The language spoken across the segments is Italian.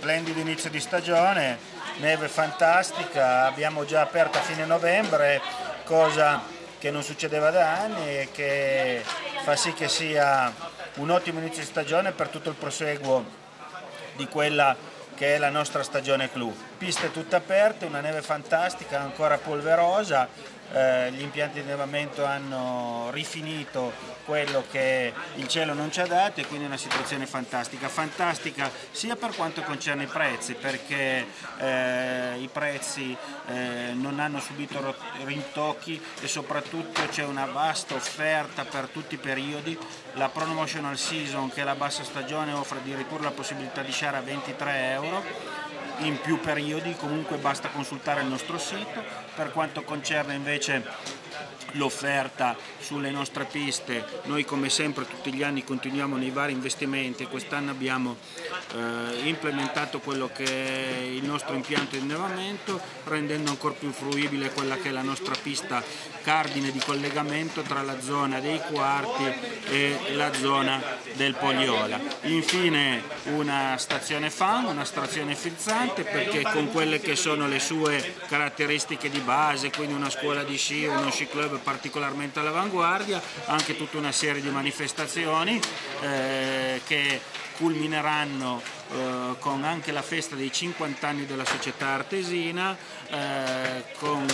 splendido inizio di stagione, neve fantastica, abbiamo già aperto a fine novembre, cosa che non succedeva da anni e che fa sì che sia un ottimo inizio di stagione per tutto il proseguo di quella che è la nostra stagione clou. Piste tutte aperte, una neve fantastica, ancora polverosa, gli impianti di innevamento hanno rifinito quello che il cielo non ci ha dato e quindi è una situazione fantastica, sia per quanto concerne i prezzi, perché i prezzi non hanno subito rintocchi e soprattutto c'è una vasta offerta per tutti i periodi. La promotional season, che è la bassa stagione, offre addirittura la possibilità di sciare a 23 euro in più periodi, comunque basta consultare il nostro sito. Per quanto concerne invece l'offerta sulle nostre piste, noi come sempre tutti gli anni continuiamo nei vari investimenti. Quest'anno abbiamo implementato quello che è il nostro impianto di innevamento, rendendo ancora più fruibile quella che è la nostra pista cardine di collegamento tra la zona dei quarti e la zona del Pogliola. Infine una stazione fan, una stazione frizzante, perché con quelle che sono le sue caratteristiche di base, quindi una scuola di sci, uno sci club particolarmente all'avanguardia, anche tutta una serie di manifestazioni che culmineranno con anche la festa dei 50 anni della società artesina, con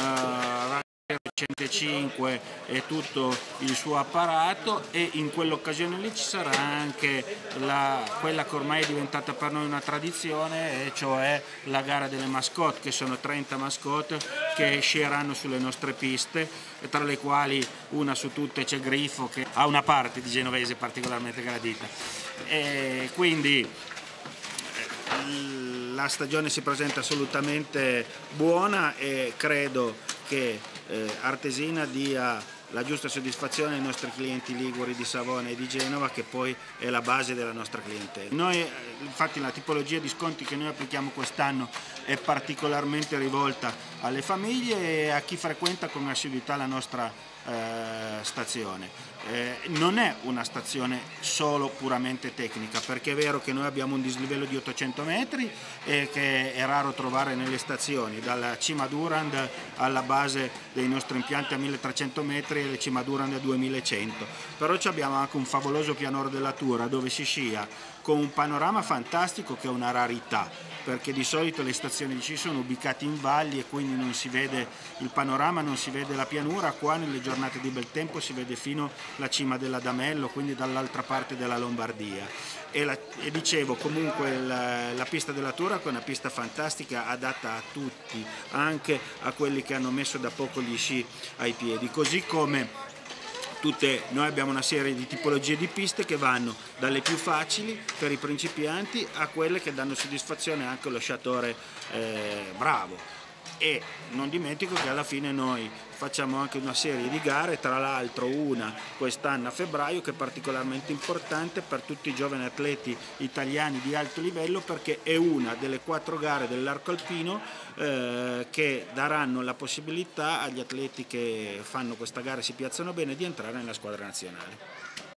105 e tutto il suo apparato, e in quell'occasione lì ci sarà anche quella che ormai è diventata per noi una tradizione, e cioè la gara delle mascotte, che sono 30 mascotte che scieranno sulle nostre piste, tra le quali una su tutte c'è Grifo, che ha una parte di genovese particolarmente gradita. E quindi la stagione si presenta assolutamente buona e credo che Artesina dia la giusta soddisfazione ai nostri clienti liguri di Savona e di Genova, che poi è la base della nostra clientela. Noi, infatti, la tipologia di sconti che noi applichiamo quest'anno è particolarmente rivolta alle famiglie e a chi frequenta con assiduità la nostra stazione. Non è una stazione solo puramente tecnica, perché è vero che noi abbiamo un dislivello di 800 metri e che è raro trovare nelle stazioni, dalla cima Durand alla base dei nostri impianti a 1300 metri e le cima Durand a 2100, però abbiamo anche un favoloso pianoro della Tura dove si scia con un panorama fantastico, che è una rarità, perché di solito le stazioni di sci sono ubicate in valli e quindi non si vede il panorama, non si vede la pianura. Qua nelle giornate di bel tempo si vede fino alla cima dell'Adamello, quindi dall'altra parte della Lombardia. E dicevo, comunque la pista della Tura è una pista fantastica, adatta a tutti, anche a quelli che hanno messo da poco gli sci ai piedi, così come noi abbiamo una serie di tipologie di piste che vanno dalle più facili per i principianti a quelle che danno soddisfazione anche allo sciatore bravo. E non dimentico che alla fine noi facciamo anche una serie di gare, tra l'altro una quest'anno a febbraio che è particolarmente importante per tutti i giovani atleti italiani di alto livello, perché è una delle 4 gare dell'arco alpino che daranno la possibilità agli atleti che fanno questa gara e si piazzano bene di entrare nella squadra nazionale.